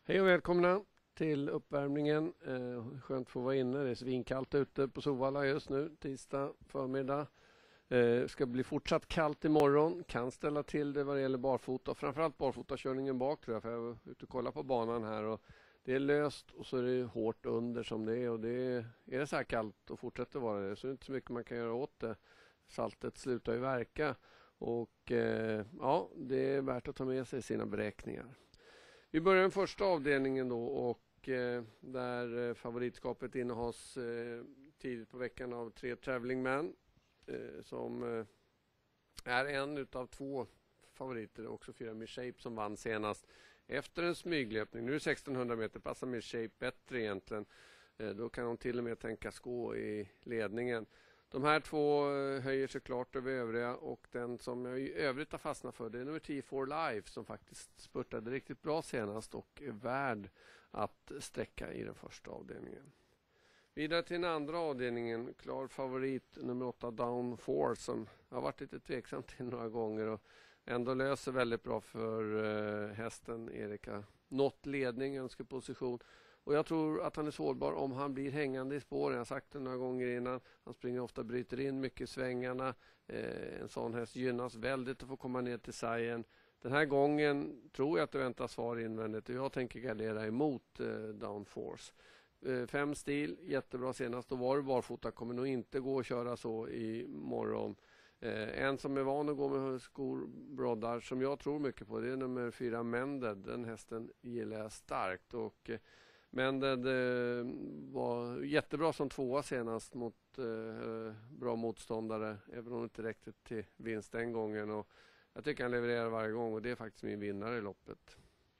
Hej och välkomna till uppvärmningen. Skönt att få vara inne. Det är svinkallt ute på Sovalla just nu, tisdag förmiddag. Ska bli fortsatt kallt imorgon. Kan ställa till det vad det gäller barfota. Framförallt barfotakörningen bak tror jag. För jag var ute och kolla på banan här. Och det är löst och så är det hårt under som det är. Och är det så här kallt och fortsätter vara det så är det inte så mycket man kan göra åt det. Saltet slutar ju verka. Och ja, det är värt att ta med sig sina beräkningar. Vi börjar den första avdelningen då och där favoritskapet innehas tidigt på veckan av 3 Traveling Man som är en utav 2 favoriter, också 4 Miss Shape som vann senast efter en smyglöpning. Nu är 1600 meter, passar Miss Shape bättre egentligen. Då kan hon till och med tänkas gå i ledningen. De här 2 höjer sig klart över övriga och den som jag i övrigt har fastnat för det är nummer 10 For Life som faktiskt spurtade riktigt bra senast och är värd att sträcka i den första avdelningen. Vidare till den andra avdelningen, klar favorit nummer 8 Down Force som har varit lite tveksam till några gånger och ändå löser väldigt bra för hästen Erika. Nått ledning, önskeposition. Och jag tror att han är sårbar om han blir hängande i spåren. Jag har sagt det några gånger innan. Han springer ofta, bryter in mycket i svängarna. En sån häst gynnas väldigt att få komma ner till sargen. Den här gången tror jag att det väntar svar invändigt. Och jag tänker gardera emot Down Force. 5 stil, jättebra senast. Då var det barfota, kommer nog inte gå att köra så i morgon. En som är van att gå med skor broddar som jag tror mycket på, det är nummer 4 Mended. Den hästen gillar jag starkt och Mended var jättebra som 2 senast mot bra motståndare, även om det inte räckte till vinst den gången. Och jag tycker han levererar varje gång och det är faktiskt min vinnare i loppet.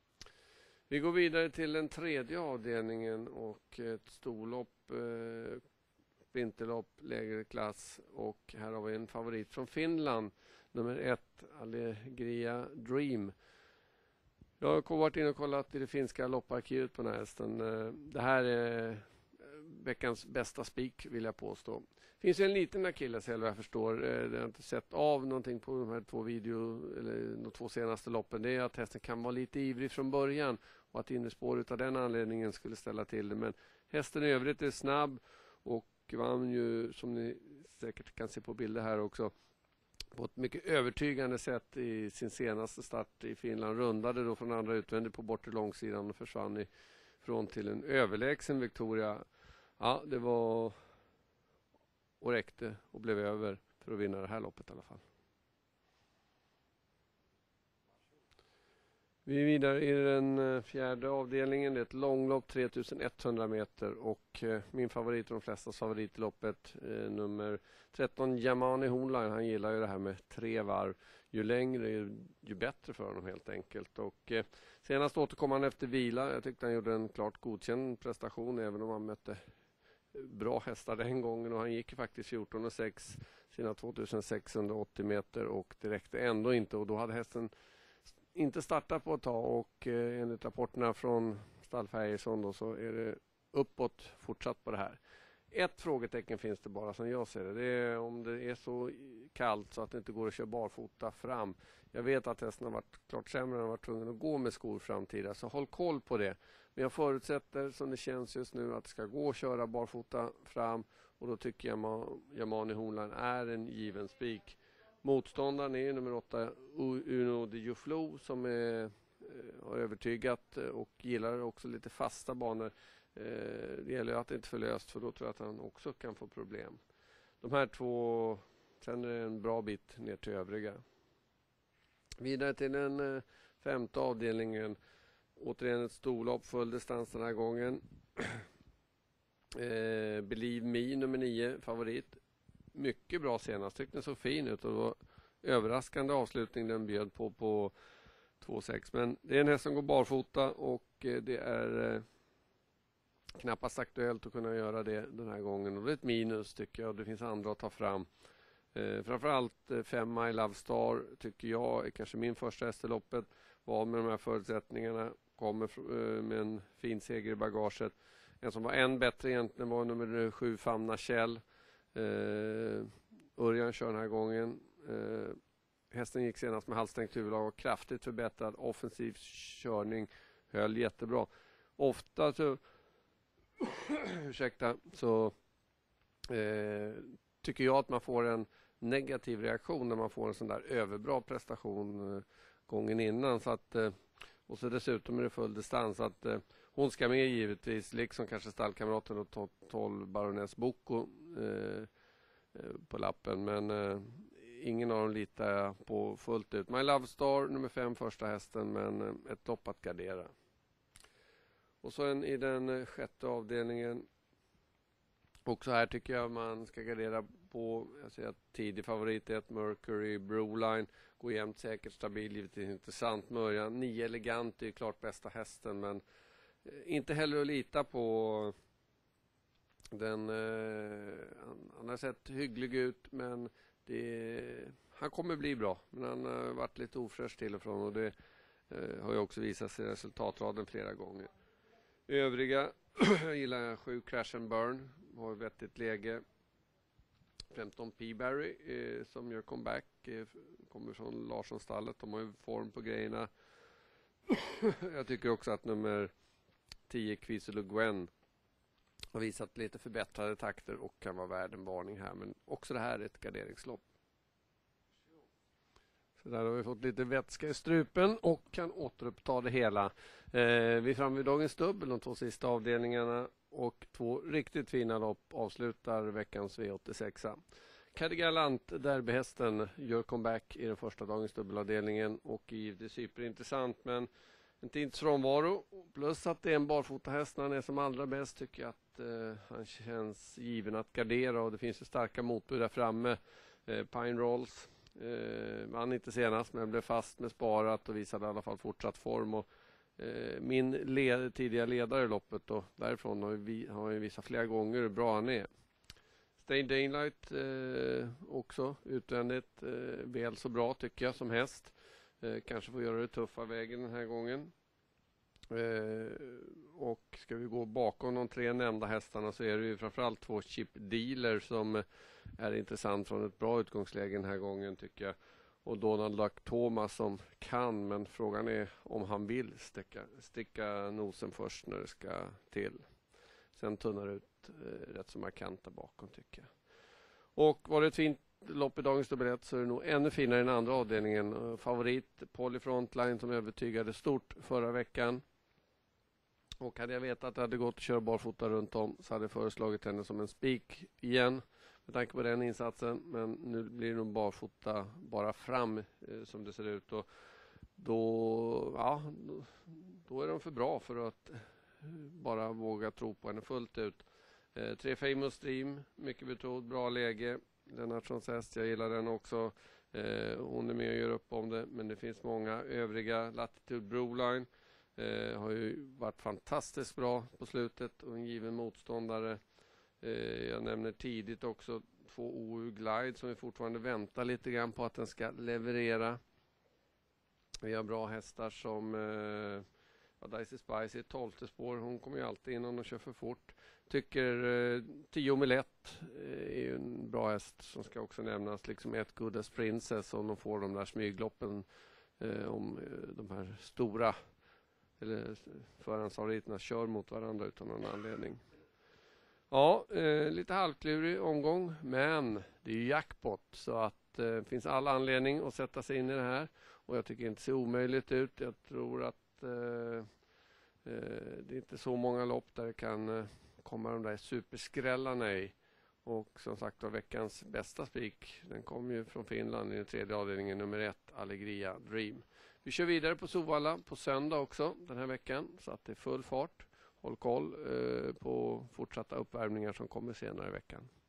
Vi går vidare till den tredje avdelningen och ett storlopp, vinterlopp, lägre klass. Och här har vi en favorit från Finland, nummer 1 Allegria Dream. Jag har varit inne och kollat i det finska lopparkivet på den här hästen. Det här är veckans bästa spik vill jag påstå. Det finns en liten akilleshäl vad jag förstår. Jag har inte sett av någonting på de här 2 de 2 senaste loppen. Det är att hästen kan vara lite ivrig från början och att innerspår av den anledningen skulle ställa till det. Men hästen i övrigt är snabb och vann ju, som ni säkert kan se på bilder här också, på ett mycket övertygande sätt i sin senaste start i Finland. Rundade då från andra utvändigt på bortre långsidan och försvann ifrån till en överlägsen Victoria. Ja, det var och räckte och blev över för att vinna det här loppet i alla fall. Vi är vidare i den fjärde avdelningen. Det är ett långlopp, 3100 meter och min favorit och de flestas favorit i loppet, nummer 13 Yamani Hornline. Han gillar ju det här med 3 varv. Ju längre ju bättre för honom helt enkelt. Och senast återkom han efter vila. Jag tyckte han gjorde en klart godkänd prestation även om han mötte bra hästar den gången och han gick faktiskt 14,6 sina 2680 meter och det räckte ändå inte och då hade hästen inte startat på ett tag och enligt rapporterna från Stallfärjesson då så är det uppåt fortsatt på det här. Ett frågetecken finns det bara som jag ser det. Det är om det är så kallt så att det inte går att köra barfota fram. Jag vet att hästen har varit klart sämre än har varit tvungen att gå med skor framtida så håll koll på det. Men jag förutsätter som det känns just nu att det ska gå att köra barfota fram och då tycker jag Yamani Hornline är en given spik. Motståndaren är nummer 8 Uno de Juflo som har övertygat och gillar också lite fasta banor. Det gäller att det inte för löst för då tror jag att han också kan få problem. De här 2, sen är det en bra bit ner till övriga. Vidare till den femte avdelningen. Återigen ett storlopp, full distans den här gången. Believe Me nummer 9, favorit. Mycket bra senast, tyckte den så fin ut och det var överraskande avslutning den bjöd på 2,6. Men det är en häst som går barfota och det är knappast aktuellt att kunna göra det den här gången. Och det är ett minus tycker jag och det finns andra att ta fram. Framförallt 5 My Love Star tycker jag är kanske min första häst i loppet. Var med de här förutsättningarna, kommer med en fin seger i bagaget. En som var än bättre egentligen var nummer 7 Famna Kjell. Örjan kör den här gången. Hästen gick senast med halvstängt huvudlag och kraftigt förbättrad offensiv körning. höll jättebra. Ofta så så tycker jag att man får en negativ reaktion när man får en sån där överbra prestation gången innan. Så att, och så dessutom är det full distans. Så att, hon ska med givetvis, liksom kanske stallkamraten och 12 Baroness Boko på lappen. Men ingen av dem litar jag på fullt ut. My Love Star, nummer 5, första hästen, men ett lopp att gardera. Och så i den sjätte avdelningen. Också här tycker jag man ska gardera på, jag säger att tidig favorit är ett Mercury Broline. Går jämnt, säkert, stabil, givetvis intressant. Mörjan, 9 Elegant är ju klart bästa hästen, men inte heller att lita på den. Han har sett hygglig ut, men han kommer bli bra. Men han har varit lite ofräsch till och från, och det har ju också visat sig i resultatraden flera gånger. Övriga gillar jag 7 Crash and Burn, har ett vettigt läge. 15 P-Barry som gör comeback, kommer från Larssonstallet, de har ju form på grejerna. Jag tycker också att nummer 10 Quiselo Gwen har visat lite förbättrade takter och kan vara värd en varning här, men också det här är ett garderingslopp. Så där har vi fått lite vätska i strupen och kan återuppta det hela. Vi är framme vid dagens dubbel, de 2 sista avdelningarna, och 2 riktigt fina lopp avslutar veckans V86. Cadigalant, derbyhästen, gör comeback i den första dagens dubbelavdelningen och givetvis superintressant, men en tids frånvaro. Plus att det är en barfotahäst när han är som allra bäst, tycker jag att han känns given att gardera, och det finns ju starka motbud där framme. Pine Rolls vann inte senast, men blev fast med sparat och visade i alla fall fortsatt form. Och min tidiga ledare i loppet, och därifrån har vi visat flera gånger hur bra han är. Stay Daylight också utvändigt väl så bra tycker jag som häst. Kanske får göra det tuffa vägen den här gången. Och ska vi gå bakom de 3 nämnda hästarna, så är det ju framförallt 2 Chip Dealer som är intressant från ett bra utgångsläge den här gången, tycker jag. Och Donald Duck Thomas som kan, men frågan är om han vill sticka nosen först när det ska till. Sen tunnar ut rätt så markant där bakom, tycker jag. Och var det ett fint lopp i dagens dubbelett, så är det nog ännu finare i den andra avdelningen. Favorit Polly Frontline som övertygade stort förra veckan. Och hade jag vetat att det hade gått att köra barfota runt om, så hade jag föreslagit henne som en spik igen med tanke på den insatsen. Men nu blir det nog barfota bara fram som det ser ut. Och då är de för bra för att bara våga tro på henne fullt ut. 3 Famous Dream, mycket betrodd, bra läge. Lennartssons häst, jag gillar den också. Hon är med och gör upp om det, men det finns många övriga. Latitude Broline har ju varit fantastiskt bra på slutet och en given motståndare. Jag nämner tidigt också 2 OU Glide som vi fortfarande väntar lite grann på att den ska leverera. Vi har bra hästar som Daisy Spice i 12:e spår. Hon kommer ju alltid in om de kör för fort. Tycker 10 Milett är ju en bra häst som ska också nämnas. Liksom ett Good as Princess, om de får de där smygloppen om de här stora eller förhandsfavoriterna kör mot varandra utan någon anledning. Ja, lite halvklurig omgång, men det är ju jackpot, så att det finns all anledning att sätta sig in i det här. Och jag tycker inte det ser omöjligt ut. Jag tror att det är inte så många lopp där det kan komma de där superskrällarna i. Och som sagt var, veckans bästa spik, den kom ju från Finland i den 3:e avdelningen, nummer 1, Allegria Dream. Vi kör vidare på Sovalla på söndag också den här veckan, så att det är full fart. Håll koll på fortsatta uppvärmningar som kommer senare i veckan.